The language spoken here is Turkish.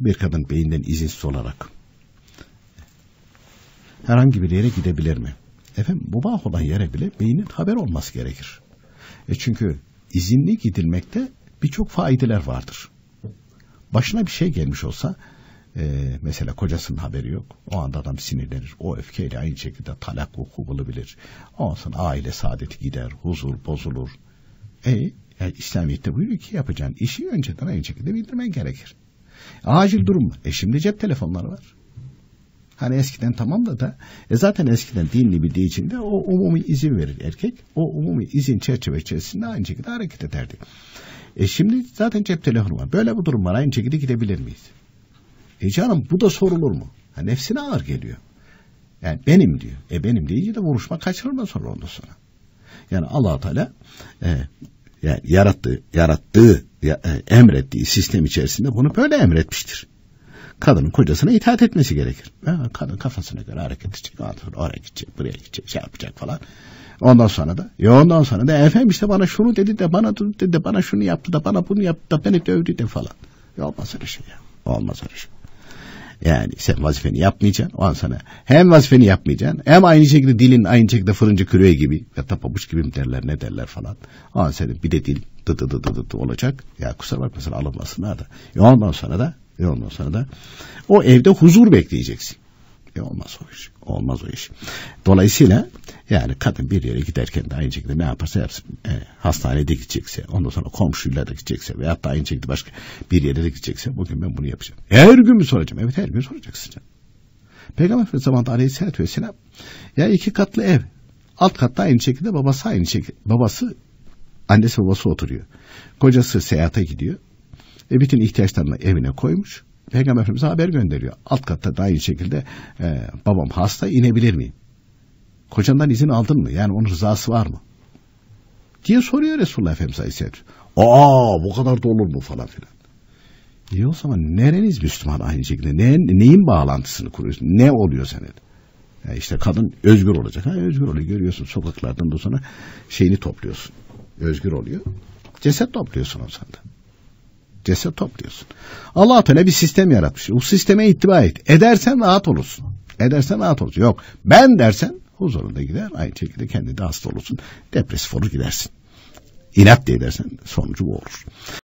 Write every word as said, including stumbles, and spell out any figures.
bir kadın beyinden izinsiz olarak herhangi bir yere gidebilir mi? Efendim mubah olan yere bile beynin haber olması gerekir. E çünkü izinli gidilmekte birçok faydeler vardır. Başına bir şey gelmiş olsa e, mesela kocasının haberi yok. O anda adam sinirlenir. O öfkeyle aynı şekilde talak vuku bulabilir. Ondan sonra aile saadeti gider. Huzur bozulur. E yani İslamiyet'te buyuruyor ki yapacağın işi önceden aynı şekilde bildirmen gerekir. Acil durum. E şimdi cep telefonları var. Hani eskiden tamam da da e zaten eskiden dinini bildiği için de o umumi izin verir erkek. O umumi izin çerçeve içerisinde aynı şekilde hareket ederdi. E şimdi zaten cep telefonu var. Böyle bir durum var. Aynı şekilde gidebilir miyiz? E canım bu da sorulur mu? Ha, nefsine ağır geliyor. Yani benim diyor. E benim deyince de vuruşma kaçırılma sonra ondan sonra. Yani Allah Teala e, yani yarattığı, yarattığı, ya, e, emrettiği sistem içerisinde bunu böyle emretmiştir. Kadının kocasına itaat etmesi gerekir. Ha, kadın kafasına göre hareket edecek. Oraya gidecek, buraya gidecek, şey yapacak falan. Ondan sonra da, ya ondan sonra da efendim işte bana şunu dedi de, bana dedi de, bana şunu yaptı da, bana bunu yaptı da, beni dövdü de falan. Ya olmaz öyle şey ya. Olmaz öyle şey. Yani sen vazifeni yapmayacaksın. O an sana hem vazifeni yapmayacaksın, hem aynı şekilde dilin aynı şekilde fırıncı küreği gibi ya da pabuç gibi mi derler, ne derler falan. O an senin bir de dil dı dı dı dı dı olacak. Ya kusura bakmasın alınmasınlar da. Ya ondan sonra da E ondan sonra da o evde huzur bekleyeceksin. E olmaz o iş. Olmaz o iş. Dolayısıyla yani kadın bir yere giderken de aynı şekilde ne yaparsa yapsın. E, hastanede gidecekse, ondan sonra komşuyla da gidecekse veyahut da aynı şekilde başka bir yere de gidecekse bugün ben bunu yapacağım. Her gün mü soracağım? Evet her gün soracaksın canım. Peygamber Efendimiz zamanında Aleyhisselatü Vesselam ya iki katlı ev. Alt katta aynı şekilde babası aynı şekilde. Babası, annesi babası oturuyor. Kocası seyahate gidiyor. E bütün ihtiyaçlarını evine koymuş. Peygamber Efendimiz'e haber gönderiyor. Alt katta da aynı şekilde e, babam hasta, inebilir miyim? Kocandan izin aldın mı? Yani onun rızası var mı? Diye soruyor Resulullah Efendimiz Aleyhisselatü. Aa bu kadar da olur mu falan filan. İyi o zaman nereniz Müslüman aynı şekilde? Ne, neyin bağlantısını kuruyorsun? Ne oluyor senin? Yani işte kadın özgür olacak. Ha, özgür oluyor. Görüyorsun sokaklardan da sonra şeyini topluyorsun. Özgür oluyor. Ceset topluyorsun o sanda. Ceset topluyorsun. Allah Teala bir sistem yaratmış. O sisteme ittiba et. Edersen rahat olursun. Edersen rahat olursun. Yok ben dersen huzurunda gider. Aynı şekilde kendi de hasta olursun. Depresif olur gidersin. İnat diye edersen sonucu bu olur.